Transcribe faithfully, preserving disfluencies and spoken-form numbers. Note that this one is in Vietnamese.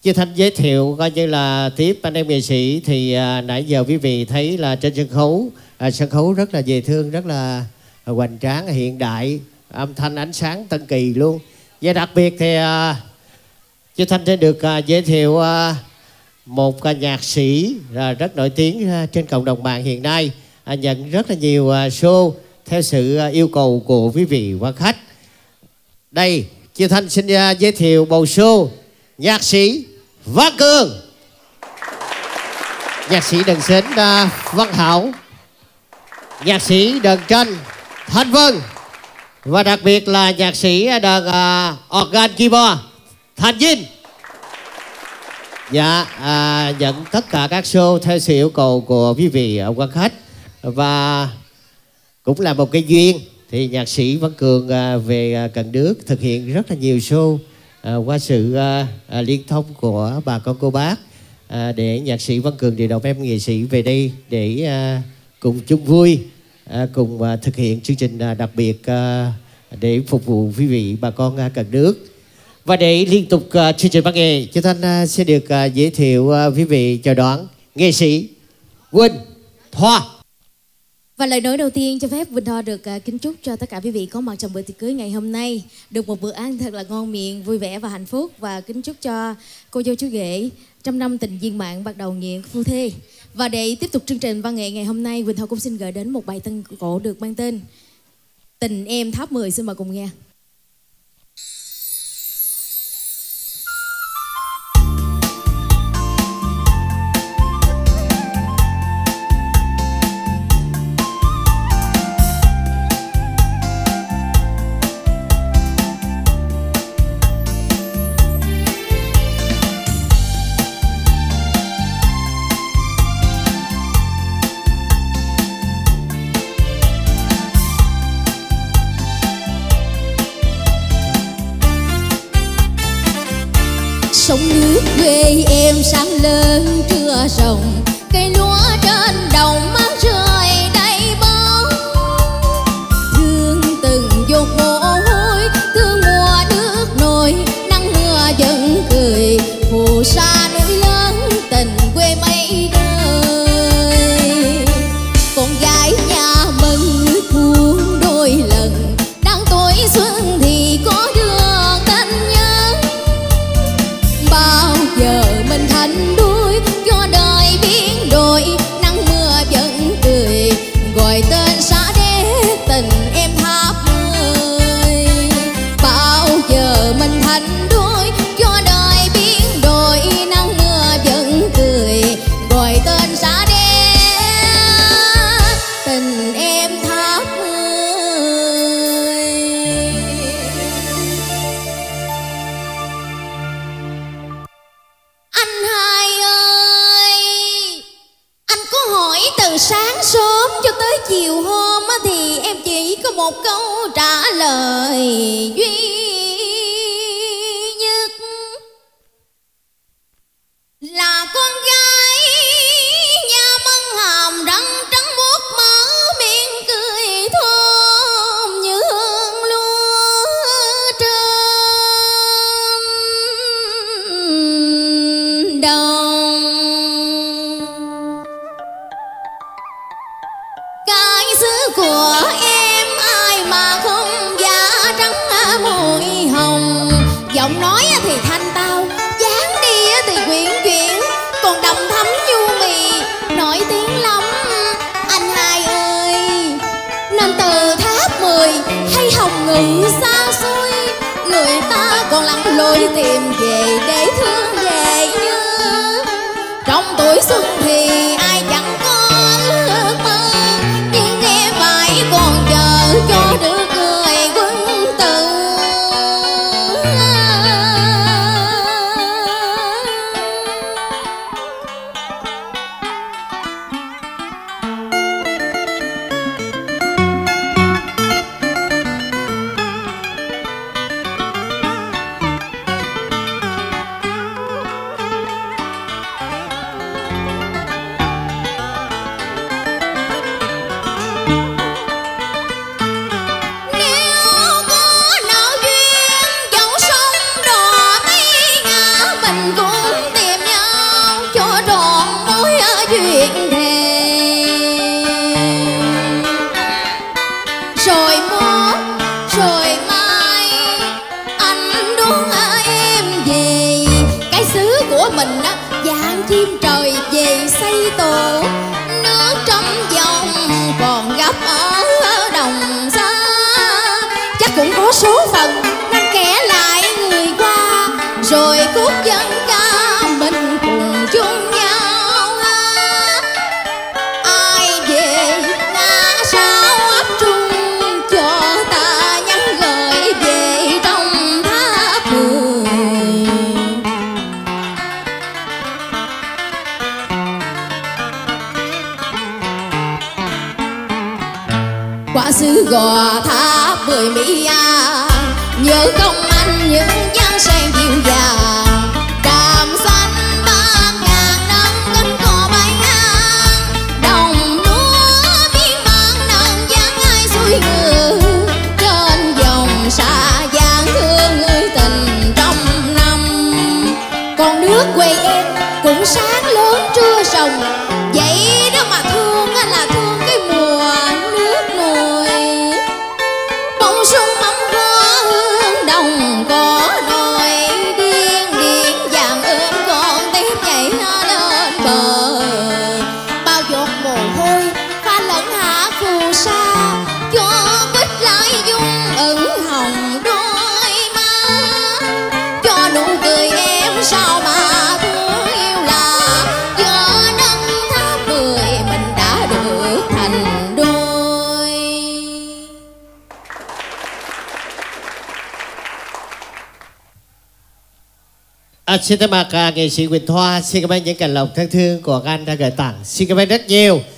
Chị Thanh giới thiệu coi như là tiếp anh em nghệ sĩ thì à, nãy giờ quý vị thấy là trên sân khấu à, sân khấu rất là dễ thương, rất là hoành tráng, hiện đại, âm thanh ánh sáng tân kỳ luôn. Và đặc biệt thì à, chị Thanh sẽ được à, giới thiệu à, một à, nhạc sĩ à, rất nổi tiếng à, trên cộng đồng mạng hiện nay, à, nhận rất là nhiều à, show theo sự à, yêu cầu của quý vị quan khách. Đây, chị Thanh xin à, giới thiệu bầu show nhạc sĩ Văn Cường, nhạc sĩ đàn sến uh, Văn Hảo, nhạc sĩ đàn tranh Thanh Vân, và đặc biệt là nhạc sĩ đàn uh, organ keyboard Thành Vinh. Dạ, uh, nhận tất cả các show theo sự yêu cầu của quý vị uh, quan khách, và cũng là một cái duyên thì nhạc sĩ Văn Cường uh, về uh, Cần Đước thực hiện rất là nhiều show. À, qua sự à, à, liên thông của bà con cô bác à, để nhạc sĩ Văn Cường điều động em nghệ sĩ về đây để à, cùng chung vui, à, cùng à, thực hiện chương trình à, đặc biệt à, để phục vụ quý vị bà con à, Cần Đước. Và để liên tục à, chương trình văn nghệ, chị Thanh à, sẽ được à, giới thiệu à, quý vị chào đón nghệ sĩ Quỳnh Thoa. Và lời nói đầu tiên cho phép Quỳnh Thoa được uh, kính chúc cho tất cả quý vị có mặt trong bữa tiệc cưới ngày hôm nay được một bữa ăn thật là ngon miệng, vui vẻ và hạnh phúc, và kính chúc cho cô dâu chú rể trăm năm tình viên mãn bắt đầu nghiện phu thê. Và để tiếp tục chương trình văn nghệ ngày hôm nay, Quỳnh Thoa cũng xin gửi đến một bài tân cổ được mang tên Tình Em Tháp mười. Xin mời cùng nghe. Sông nước quê em sáng lớn trưa rồng, cây lúa trên đồng mắt rơi đầy bóng. Thương từng giọt mồ hôi, thương mùa nước nổi, nắng mưa vẫn cười phù sa núi lớn tình quê mấy đời. Con gái nhà mình nước cuốn đôi lần, đang tuổi xuân thì có đường tình nhân. Bao giờ mình thành đuôi cho đời biến đổi, nắng mưa vẫn cười gọi tên xã đế tình em tháp mười. Bao giờ mình thành đuôi cho đời biến đổi, nắng mưa vẫn cười gọi tên xã đế tình em tháp mười. Anh hai ơi, anh có hỏi từ sáng sớm cho tới chiều hôm á, thì em chỉ có một câu trả lời duy nhất là con gái nhà măng hàm răng trắng muốt mở miệng cười thơm như hương lúa trên đồng. Cái xứ của em ai mà không da trắng môi hồng, giọng nói thì thanh tao, dáng đi thì quyến chuyển, còn đậm thấm nhu mì nổi tiếng lắm. Anh hai ơi, nên từ tháp mười hay hồng ngự xa xôi, người ta còn lặn lội tìm về để thương về nhớ. Trong tuổi xuân thì ai chẳng có ước mơ, nhưng em phải còn chờ cho được người quân tử. của mình á, dạng chim trời về xây tổ. Nước trong dòng còn gấp ở đồng xa, chắc cũng có số phận nên kẻ lại người qua, rồi khúc dân ca mình cùng chung nhau hát. Ai về ngã sao ấp trung, cho ta nhắn gửi về trong tháp người. Qua xứ Gò Tháp mười Mỹ à, nhớ công anh những giang sen dịu dàng. Tràm xanh bát ngàn nắng cánh cò bay ngang, đồng lúa miên man nắng dáng ai xuôi ngựa. Trên dòng xa giang thương người tình trong năm, còn nước quê em cũng sáng lớn trưa sồng. Vậy đó mà thương là thương cái mùa nước nổi. Bông xuân mắm hoa hương đồng có đôi, điên điên vàng ươm con tiếp nhảy nó lên bờ. Bao giọt mồ hôi pha lẫn hạ phù sa, cho quýt lại dung ửng hồng đôi má. Cho nụ cười em sao mà thương yêu là, do nâng tháp mười mình đã được thành đôi. À, xin thay mặt à, nghệ sĩ Quỳnh Thoa xin cảm ơn những cành lộc thân thương của anh đã gửi tặng. Xin cảm ơn rất nhiều.